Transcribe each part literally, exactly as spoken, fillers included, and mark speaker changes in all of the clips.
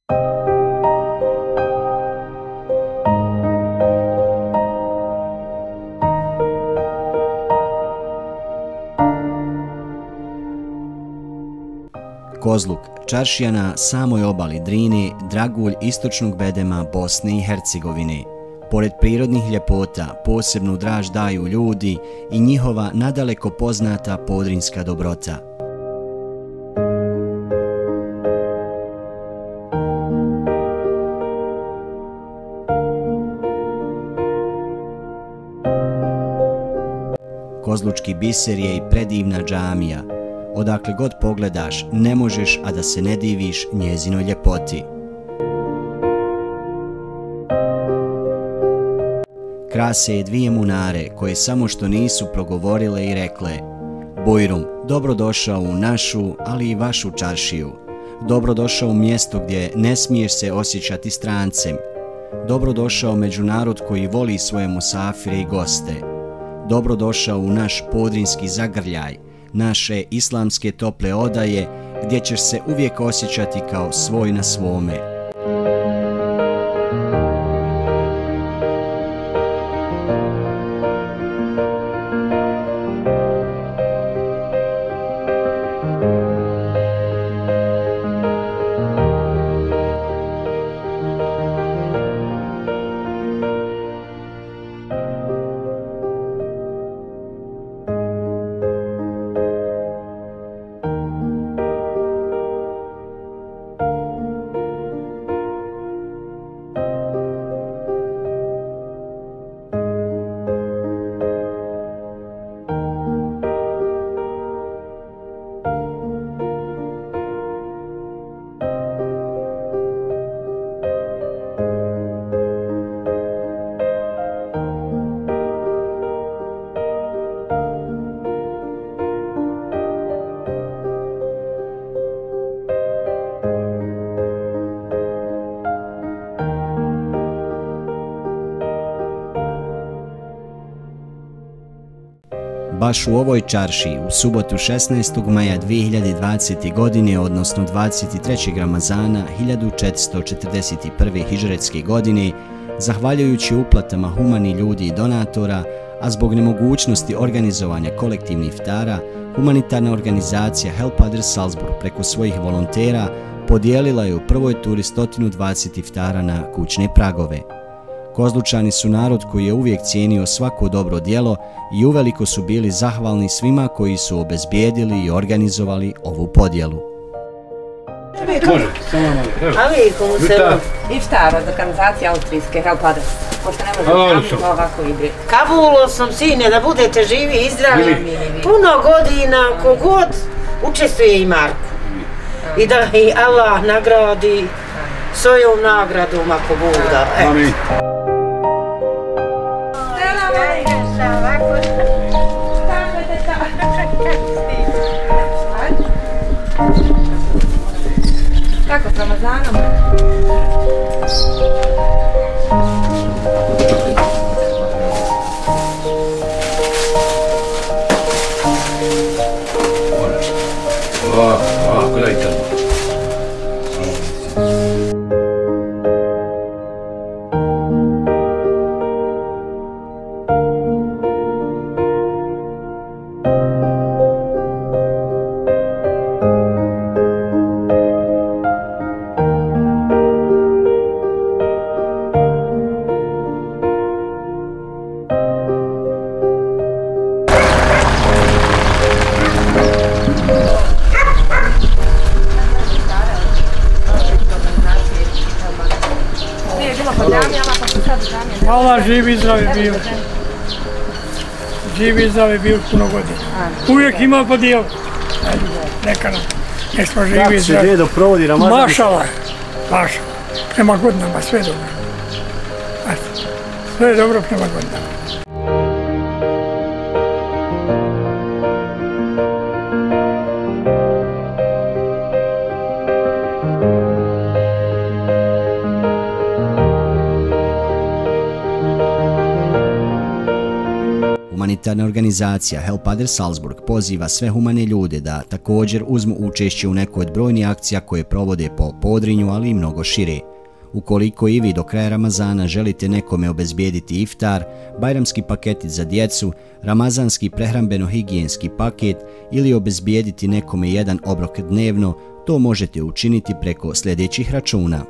Speaker 1: Kozluk, čaršija na samoj obali Drine, dragulj istočnog bedema Bosne i Hercegovine. Pored prirodnih ljepota, posebnu draž daju ljudi i njihova nadaleko poznata podrinjska dobrota. Kozlučki biser je i predivna džamija. Odakle god pogledaš, ne možeš a da se ne diviš njezinoj ljepoti. Krase je dvije munare koje samo što nisu progovorile i rekle: Bujrum, dobrodošao u našu, ali i vašu čaršiju. Dobrodošao u mjesto gdje ne smiješ se osjećati strancem. Dobrodošao među narod koji voli svoje musafire i goste. Dobrodošao u naš podrinjski zagrljaj, naše islamske tople odaje, gdje ćeš se uvijek osjećati kao svoj na svome. Baš u ovoj čarši, u subotu šesnaestog maja dvije hiljade dvadesete. godine, odnosno dvadeset trećeg Ramazana hiljadu četiristo četrdeset prve. hidžretske godine, zahvaljujući uplatama humanih ljudi i donatora, a zbog nemogućnosti organizovanja kolektivnih iftara, humanitarna organizacija Help Others Salzburg preko svojih volontera podijelila je u prvoj turi sto dvadeset iftara na kućne pragove. Kozlučani su narod koji je uvijek cijenio svako dobro djelo i uveliko su bili zahvalni svima koji su obezbijedili i organizovali ovu podjelu.
Speaker 2: Može, samo malo.
Speaker 3: Alaikum selam. Iftar od organizacije austrijske Help Others. Pošto ne možemo ovako i bre.
Speaker 4: Kabulo sam, sine, da budete živi i zdravi. Puno godina, kogod učestvuje i Marko. I da i Allah nagradi svojom nagradom ako Boga.
Speaker 2: Amin.
Speaker 3: Kako s Ramazanom?
Speaker 2: Ovako, ovako, daj tamo.
Speaker 5: Allah živi i zdravi bio. Živi i zdravi bio puno godina. Uvijek ima podijel. Neka nam. Nek smo živi i zdravi.
Speaker 2: Kako se dedo provodi Ramazan?
Speaker 5: Mašala. Mašala. Prema godinama sve dobro. Sve dobro prema godinama.
Speaker 1: Humanitarna organizacija Help Others Salzburg poziva sve humane ljude da također uzmu učešće u nekoj od brojnih akcija koje provode po Podrinju, ali i mnogo šire. Ukoliko i vi do kraja Ramazana želite nekome obezbijediti iftar, bajramski paketi za djecu, ramazanski prehrambeno-higijenski paket ili obezbijediti nekome jedan obrok dnevno, to možete učiniti preko sljedećih računa.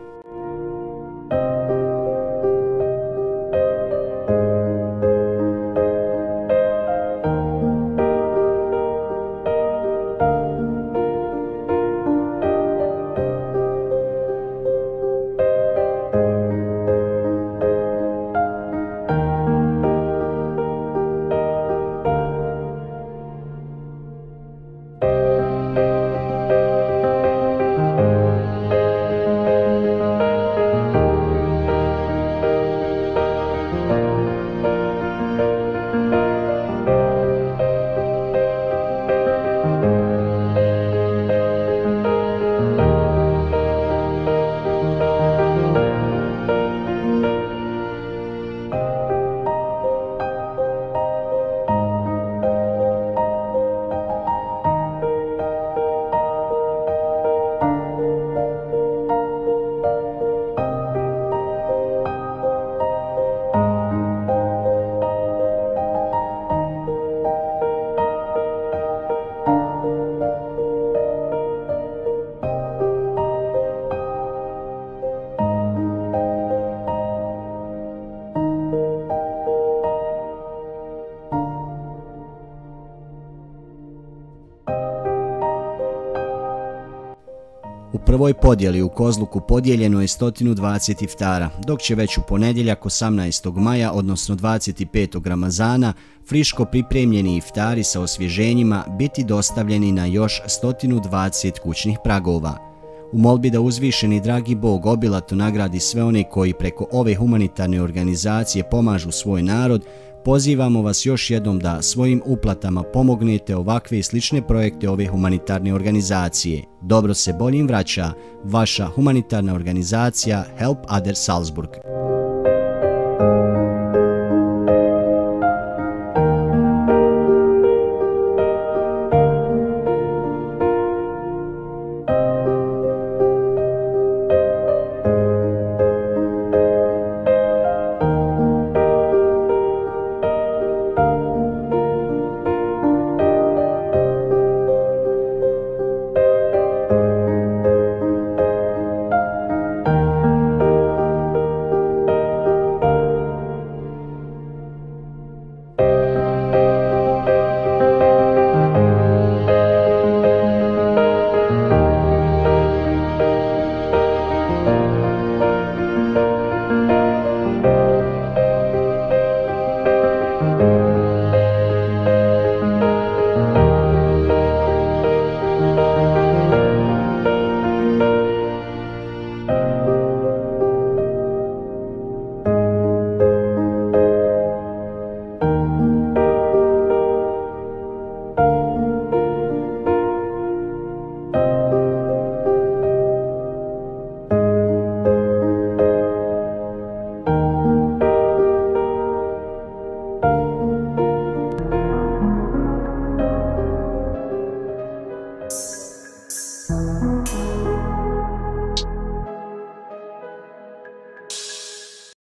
Speaker 1: U prvoj podjeli u Kozluku podijeljeno je sto dvadeset iftara, dok će već u ponedjeljak osamnaestog maja, odnosno dvadeset petog Ramazana, friško pripremljeni iftari sa osvježenjima biti dostavljeni na još sto dvadeset kućnih pragova. U molbi da uzvišeni dragi Bog obilato nagradi sve one koji preko ove humanitarne organizacije pomažu svoj narod, pozivamo vas još jednom da svojim uplatama pomognete ovakve i slične projekte ove humanitarne organizacije. Dobro se boljim vraća, vaša humanitarna organizacija Help Others Salzburg.